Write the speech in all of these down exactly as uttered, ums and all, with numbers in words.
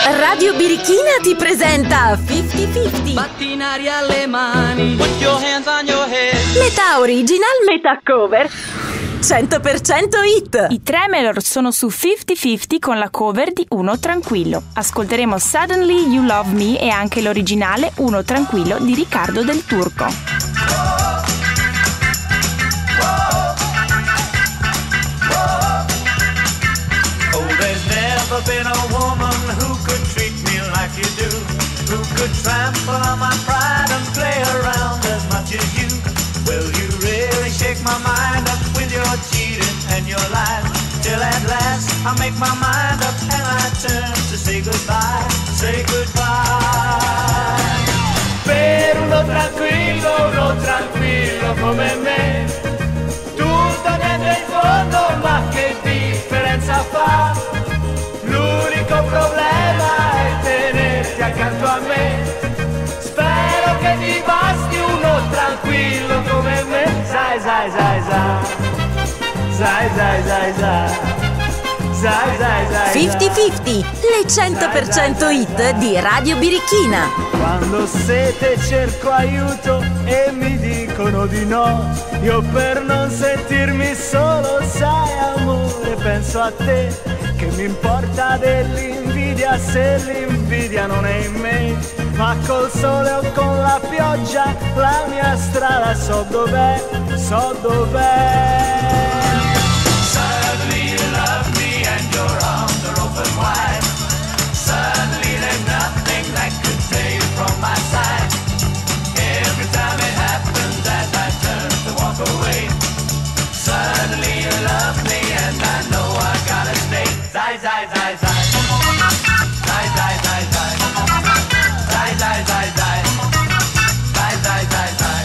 Radio Birichina ti presenta cinquanta cinquanta. Batti in aria le mani. Put your hands on your head. Metà original, metà cover. cento per cento hit. I Tremolor sono su cinquanta cinquanta con la cover di Uno Tranquillo. Ascolteremo Suddenly You Love Me e anche l'originale Uno Tranquillo di Riccardo Del Turco. Never been a woman who could treat me like you do, who could trample on my pride and play around as much as you. Will you really shake my mind up with your cheating and your lies, till at last I make my mind up and I turn to say goodbye, say goodbye. Per uno tranquillo, uno tranquillo come me, tutto niente in fondo, ma che differenza fa? L'unico problema è tenerti accanto a me. Spero che ti basti uno tranquillo come me. Sai, sai, sai, sai. Sai, sai, sai, sai. Sai, sai, sai. cinquanta cinquanta, le cento per cento hit di Radio Birichina. Quando sete cerco aiuto e mi dicono di no, io per non sentirmi solo, sai amore, penso a te. Che mi importa dell'invidia se l'invidia non è in me, ma col sole o con la pioggia la mia strada so dov'è, so dov'è. Suddenly you love me and your arms are open wide. Suddenly there's nothing that could tear you from my side. Every time it happens as I turn to walk away. Suddenly you love me and I know I gotta stay. Zai, zai, zai, zai. Zai, zai, zai, zai. Zai, zai, zai, zai. Zai, zai, zai, zai.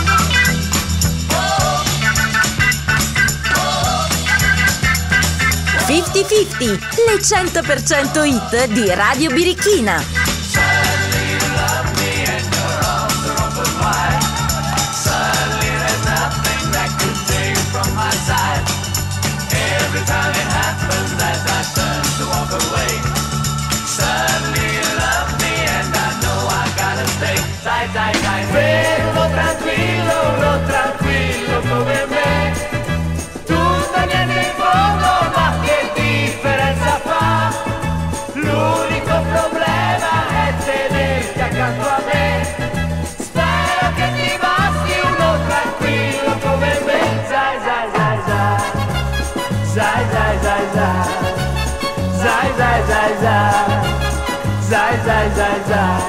cinquanta cinquanta, le cento per cento hit di Radio Birichina. Suddenly you love me and your arms are open wide. Suddenly there's nothing that could tear you from my side. Every time it happens as I turn to walk away. Suddenly you love me and I know I gotta stay. Sai, sai, sai. Per uno tranquillo, uno tranquillo come me, tutto niente in fondo, ma che differenza fa? L'unico problema è tenerti accanto a me. Spero che ti basti uno tranquillo come me. Sai, sai, sai, sai. Zai, zai, zai, zai. Zai, zai, zai, zai. Zai, zai, zai, zai.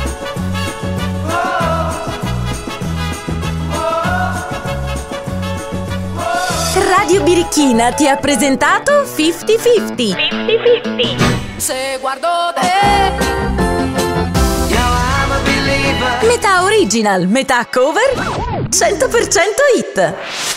Radio Birichina ti ha presentato cinquanta cinquanta. cinquanta cinquanta. Se guardo te. Now I'm a believer. Metà original, metà cover, cento per cento hit.